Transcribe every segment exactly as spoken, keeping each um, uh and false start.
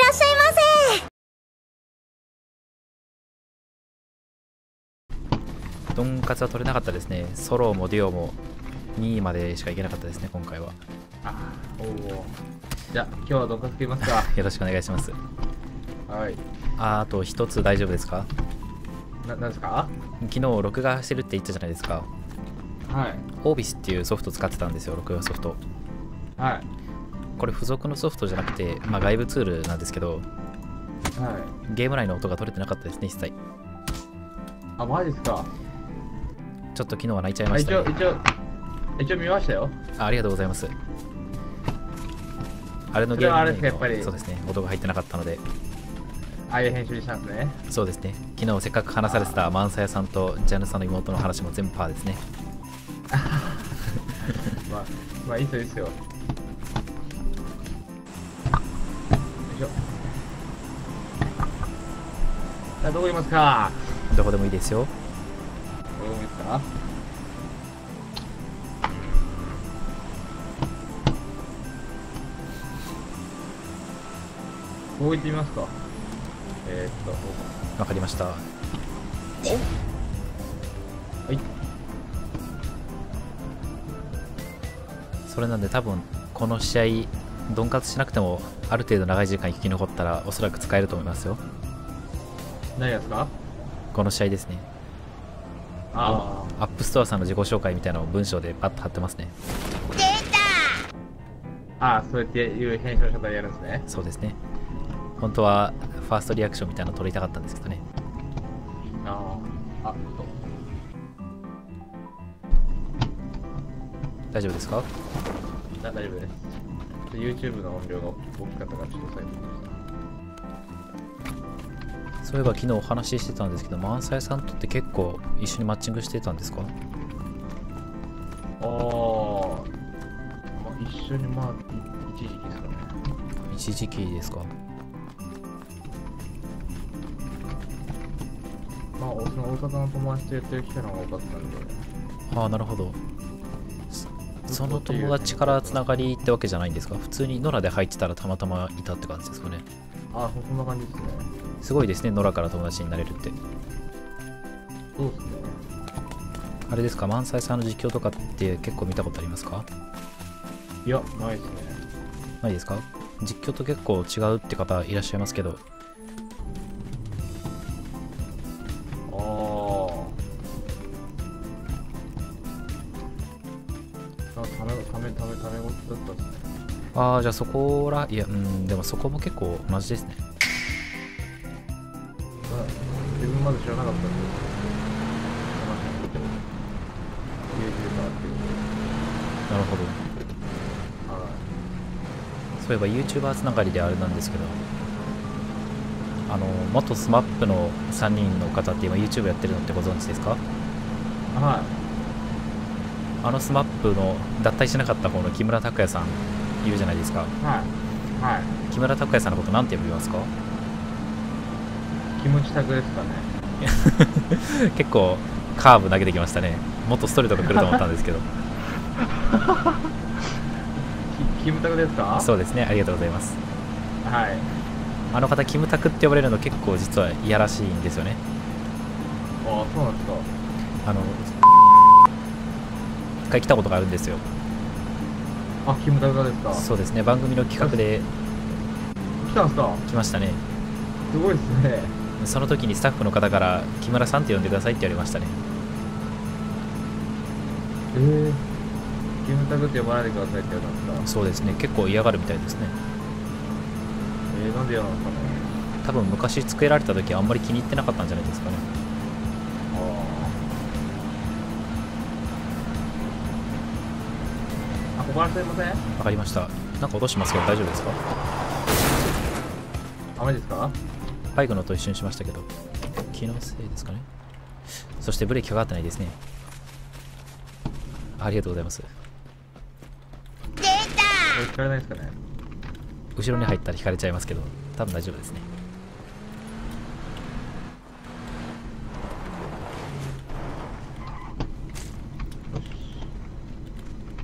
らっしゃいませ。 ドンカツは取れなかったですね。ソロもデュオもにいまでしかいけなかったですね、今回は。 あ、おお。じゃあ、今日はどんかつ食いますか。 よろしくお願いします。 はい。 あ、あと一つ大丈夫ですか？ な、なんですか？ 昨日録画してるって言ったじゃないですか。 はい。 オービスっていうソフト使ってたんですよ、録画ソフト。 はい。 これ付属のソフトじゃなくて、まあ、外部ツールなんですけど、 はい。 ゲーム内の音が取れてなかったですね、一切。 あ、マジですか。 ちょっと昨日は泣いちゃいまあ、 した、 一応、 ね。 一応、一応見ましたよ。 あ、ありがとうございます。あれのそれはあれゲーム内ですかやっぱりのそうですね、音が入ってなかったので。 ああいう編集にしたんですね。 そうですね。昨日せっかく話されてたマンサヤさんとジャヌさんの妹の話も全部パーですね。 まあ、まあいいっすよ、いいっすよ。よいしょ。さあ、どこいますか？ どこでもいいですよ。 どこいますか？こう行ってみますか。えー、っと、 わかりました。 はい。 それなんで多分この試合ドンカツしなくてもある程度長い時間生き残ったらおそらく使えると思いますよ。 何やつか？ この試合ですね。 あアップストアさんの自己紹介みたいなのを文章でパッと貼ってますね。 あ。ああ、そうやっていう編集の仕方でやるんですね。 そうですね。本当はファーストリアクションみたいなの撮りたかったんですけどね。 ああ。あ、そう。 大丈夫ですか？ 大丈夫です。YouTube の音量の大きかったからちょっと抑えてみました。 そういえば昨日お話ししてたんですけど、マンサイさんとって結構一緒にマッチングしてたんですか？ ああ、まあ、一緒にまあ、一時期ですかね。 一時期ですか？ まあ、その大阪の友達とやってる機会の方が多かったんで。 ああ、なるほど。その友達からつながりってわけじゃないんですか？普通にノラで入ってたらたまたまいたって感じですかね。 ああ、そんな感じですね。 すごいですね、ノラから友達になれるって。 そうですね。 あれですか、満載さんの実況とかって結構見たことありますか？ いや、ないですね。 ないですか？実況と結構違うって方いらっしゃいますけど。 ああ。ため、ため、ため、ためごとだったですね。 ああ、じゃあそこら、いや、うん、でもそこも結構同じですね。 自分まだ知らなかったんで。 なるほど。 はい。 そういえば YouTuber つながりであれなんですけど、あの、元スマップのさんにんの方って今 YouTube やってるのってご存知ですか？ はい。 あのスマップの脱退しなかった方の木村拓哉さんいるじゃないですか。 はい。はい。 木村拓哉さんのことなんて呼びますか？ 気持ちたくですかね。 結構カーブ投げてきましたね。もっとストレートが来ると思ったんですけど。 キムタクですか？ そうですね、ありがとうございます。 はい。 あの方キムタクって呼ばれるの結構実はいやらしいんですよね。 ああ、そうなんですか。 あの一回来たことがあるんですよ。 あ、キムタクがですか？ そうですね、番組の企画で来たんですか？ 来ましたね。 すごいですね。 その時にスタッフの方から木村さんって呼んでくださいって言われましたね。 えー、キムタクって呼ばないでくださいって言われたんですか？ そうですね、結構嫌がるみたいですね。 えー、なんで嫌なんですかね。 多分昔つけられた時あんまり気に入ってなかったんじゃないですかね。 ああ。あ、小林さんいません？ わかりました。なんか落としますけど大丈夫ですか？ 雨ですか？ バイクの音一瞬しましたけど、気のせいですかね。そしてブレーキかかってないですね。ありがとうございます。 これ聞かれないですかね。 後ろに入ったら引かれちゃいますけど、多分大丈夫ですね。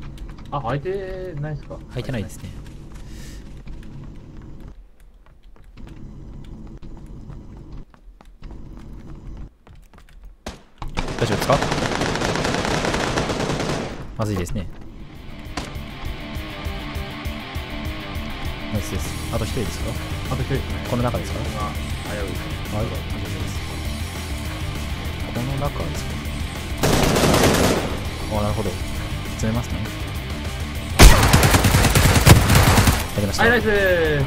あ、開いてないですか？ 開いてないですね。 丈夫ですか？まずいですね。ナイスです。あと一人ですか？ あと一人ですね。 この中ですか？ 今、危うい。 あ、大丈夫です。この中ですか？あ、なるほど。詰めますね。やりました。 はい、ナイスー。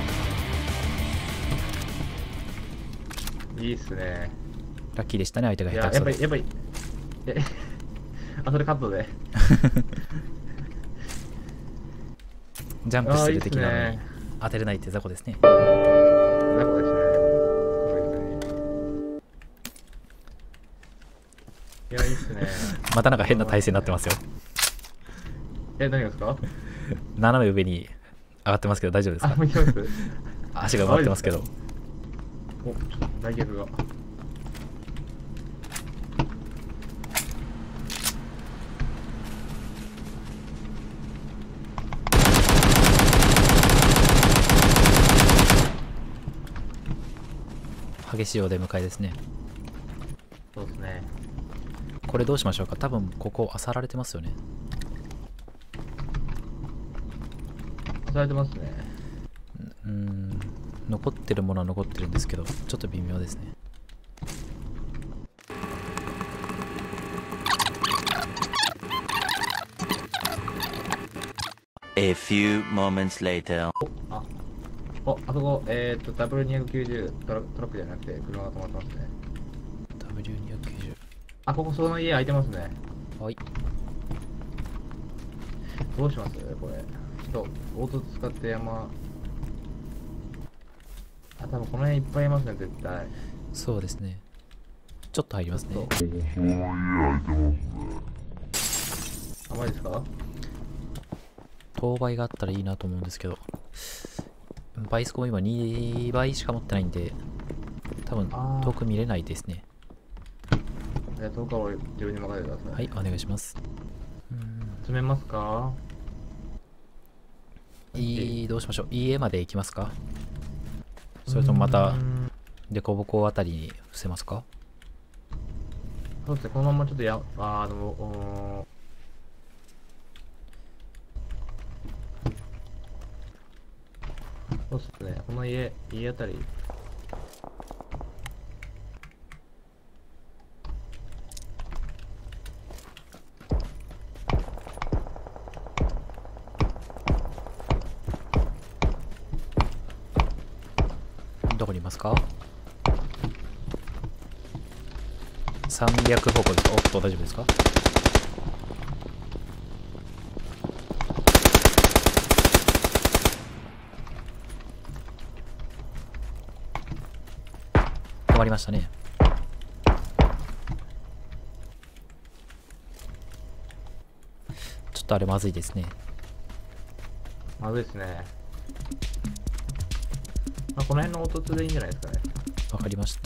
いいっすね。 ラッキーでしたね、相手がいや、やっぱり、 下手くそで。 やっぱり、え、あ、それカットで。 ジャンプする敵なのにあーいいっすね当てれないって雑魚ですね。 雑魚ですね。そうですね。いや、いいっすね。 またなんか変な体勢になってますよ。 え、何がですか？ 斜め上に上がってますけど大丈夫ですあ、 か？ 向いてます。 足が埋まってますけど。 お、ちょっと大逆が。 激しいお出迎えですね。 そうですね。 これどうしましょうか？多分ここ漁られてますよね。 されてますね。 うーん、残ってるものは残ってるんですけど、ちょっと微妙ですね。 A few moments later. あ、お、あそこ、えーっと、ダブルにひゃくきゅうじゅうトラトラックじゃなくて、車が止まってますね。 ダブリューにひゃくきゅうじゅう。 あ、ここ、その家空いてますね。 はい。 どうしますこれ。ちょっと、オート使って山。あ、多分この辺いっぱいいますね、絶対。 そうですね。ちょっと入りますね。 あ、マジですか？ 当倍があったらいいなと思うんですけど、バイスコも今にばいしか持ってないんで、多分あー遠く見れないですね。 じゃあ、遠くを自分に任せてください。 はい、お願いします。 詰めますか？ いい、どうしましょう。いい絵まで行きますか？それともまうたーんデコボコあたりに伏せますか？ そうですね、このままちょっとや、あー、でも、おーそうですね、この家、家あたり。 どこにいますか？さんびゃく方向ですか？おっと、大丈夫ですか？止まりましたね。ちょっとあれまずいですね。 まずいですね。まあ、この辺の凹凸でいいんじゃないですかね。 わかりました。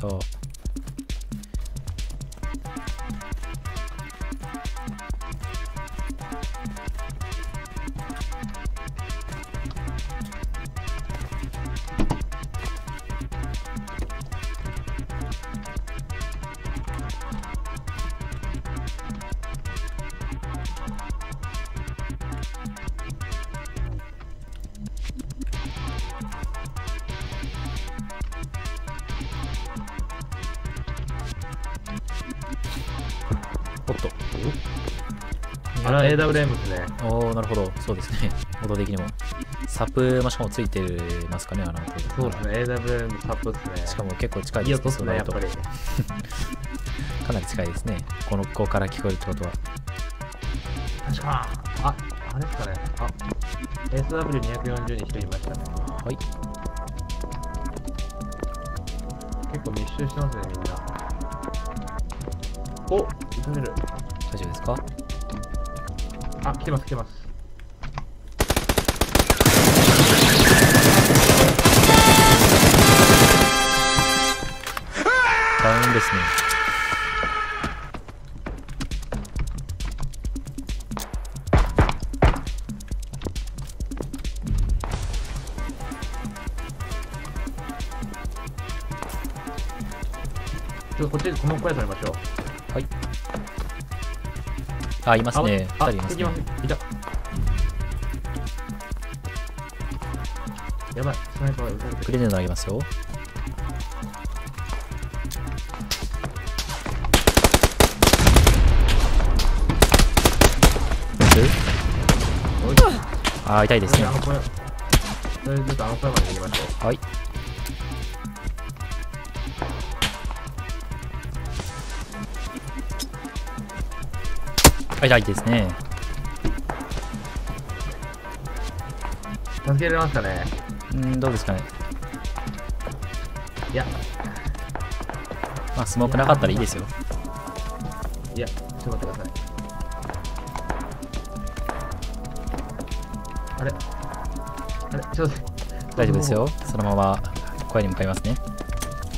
おっと。 あれは エーダブリューエム ですね。 おお、なるほど。そうですね。音的にも。サプ、まあ、しかもついてますかね、あの音。 そうですね、エーダブリューエム サップですね。 しかも結構近いですね、 いい音っすね、 その音やっぱり。 かなり近いですね。この子から聞こえるってことは。 確か、あ、あれですかね。あ、エスダブリューにひゃくよんじゅう にひとりいましたね。 はい。 結構密集してますね、みんな。お、撃たれる。 大丈夫ですか？ あ、来てます、来てます。 ダウンですね。 ちょっとこっち、この声取りましょう。 はい。 あ、いますね。 あ、 ふたりいますね。 敵いた。やばい、スナイパーが撃たれてる。 グレネード投げますよ。 おいあー、痛いですね。 あの小屋、とりあえずちょっとあの小屋まで逃げましょう。 はい。あ、痛いですね。 助けられますかね。 うーん、どうですかね。 いや、 まあ、スモークなかったらいいですよ。 いや、ちょっと待ってください。あれあれちょっと大丈夫ですよ。そのまま小屋に向かいますね。 ちょっと待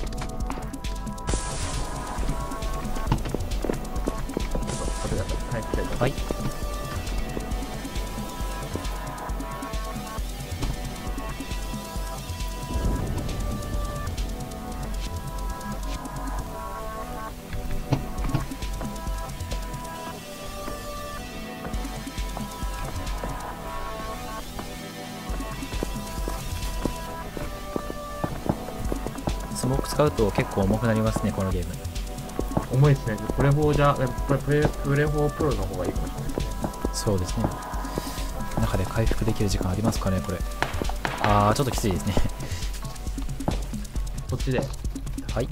ってください。はい、来た来た。 はい。スモーク使うと結構重くなりますね、このゲーム。 重いですね。プレフォーじゃ、プレプレプレフォープロの方がいいかもしれないですね。 そうですね。中で回復できる時間ありますかね、これ。あー、ちょっときついですね。 こっちで。 はい。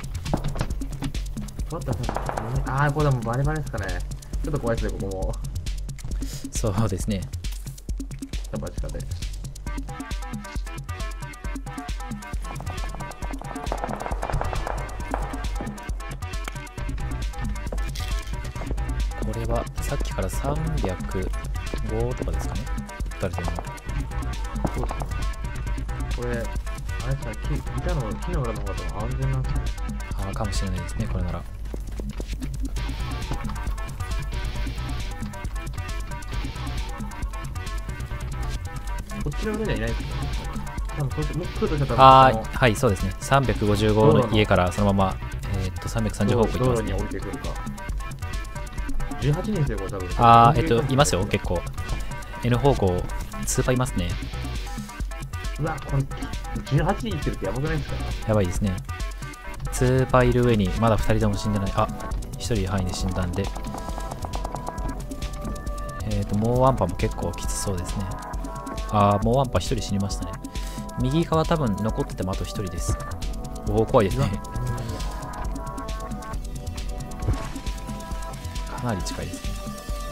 待った、あー、これはもうバレバレですかね。ちょっと怖いですね、ここも。 そうですね。 やっぱ近で。 これはさっきからさんびゃくごとかですかね。撃たれてるの。 そうですね。これ、あれさ、木、いたの、木の裏の方が安全なんですかね。 あー、かもしれないですね、これなら。 こっちの上にはいないですよね。多分こっち、もう来るとしたら多分あー、 このはい、そうですね。さんびゃくごじゅうごの家からそのまま、えーっと、さんびゃくさんじゅう方向行きますね道路に降。りてくるか。じゅうはちにんですよ、これ多分。 あー、えっと、いますよ、結構。N 方向、スーパーいますね。 うわ、これ、じゅうはちにんいってるってやばくないですか？ やばいですね。スーパーいる上に、まだふたりとも死んでない。あ、ひとり範囲で死んだんで。えっと、もうワンパも結構きつそうですね。あー、もうワンパひとり死にましたね。右側多分残っててもあとひとりです。おお、怖いですね。かなり近いですね。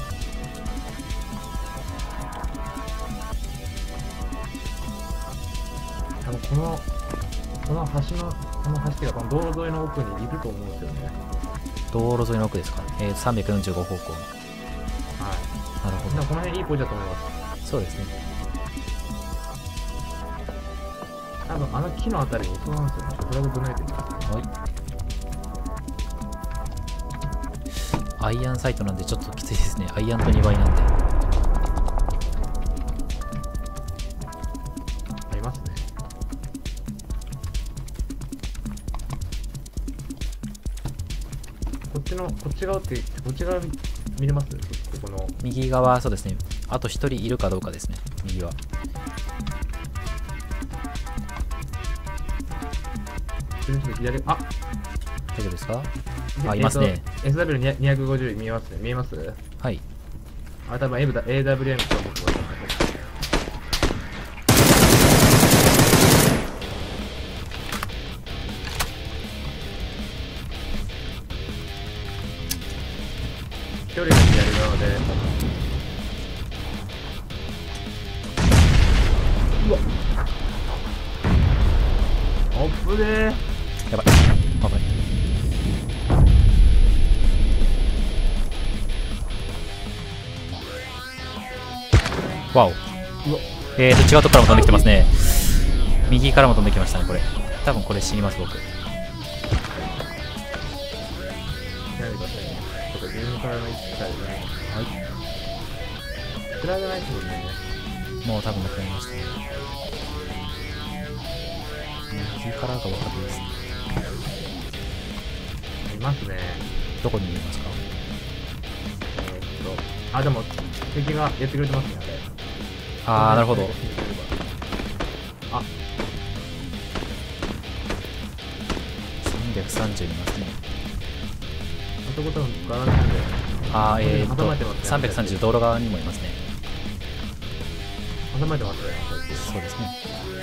多分この、この橋の、この橋っていうか、この道路沿いの奥にいると思うんですよね。 道路沿いの奥ですか。えー、さんびゃくよんじゅうご方向。 はい。 なるほど。 でもこの辺いいポジだと思います。 そうですね。 多分あの木のあたりにいそうなんですよね。フラグぶないてるんですよ。 はい。アイアンサイトなんでちょっときついですね。アイアンとにばいなんで。 ありますね。こっちの、こっち側って、こっち側見れます？ここの。 右側、そうですね。あとひとりいるかどうかですね。右は。 左、あ、 大丈夫ですか？あ、いますね。 エスダブリューにひゃくごじゅう 見えますね。見えます？ はい。 あ、多分 エーダブリューエム と僕も。距離が左側で。うわっ。おっぶねー。 やばい。危ない。わお。えーと、違うとこからも飛んできてますね。右からも飛んできましたね、これ。多分これ死にます、僕。 やめてくださいね。ちょっと自分からの位置からね。 はい。 つらがないってことね。 もう多分なくなりましたね。右からが分かるですね。 いますね。 どこにいますか？ えーっと。あ、でも、敵がやってくれてますね、あれ。 ああ、なるほど。 あ、 さんびゃくさんじゅういますね。 あそこ多分ガラスなんで。 ああ、えーっと挟まれてますねさんびゃくさんじゅう道路側にもいますね。 挟まれてますね。 そうですね。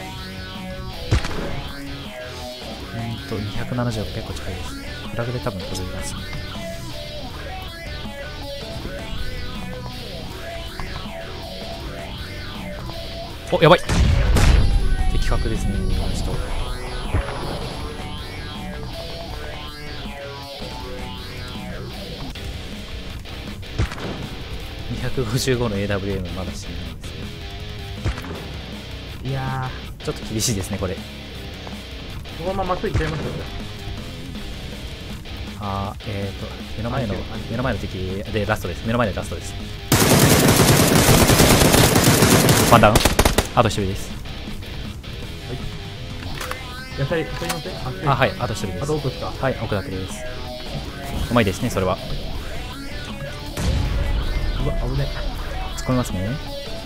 うーんとにひゃくななじゅう結構近いです。フラグで多分飛びますね。お、やばい、的確ですね、この人。にひゃくごじゅうごの エーダブリューエム まだ死んないんですね。 いやちょっと厳しいですね、これ。 ー、このまままっすぐ行っちゃいますよ、 あー、えーと、目の前のあいけるあいける、 目の前の敵でラストです。目の前でラストです。ワンダウン。あと一人です。 野菜、野菜のせあ、 あ、はい、あと一人です。 あと奥ですか。 はい、奥だけです。うまいですね、それは。 うわ、危ね突っ込みますね。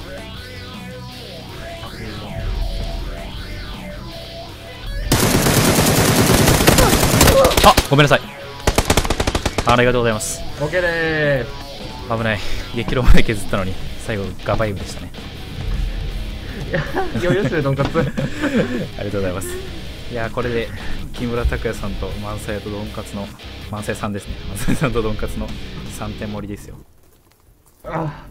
あ、ごめんなさい。ありがとうございます。 オッケーでー危ない。激路まで削ったのに、最後、ガバイムでしたね。 す。いや、余裕っすね、とんかつ。 ありがとうございます。いやー、これで木村拓哉さんと万歳とドンカツの、万歳さんですね。万歳さんとドンカツのさんてん盛りですよ。 あ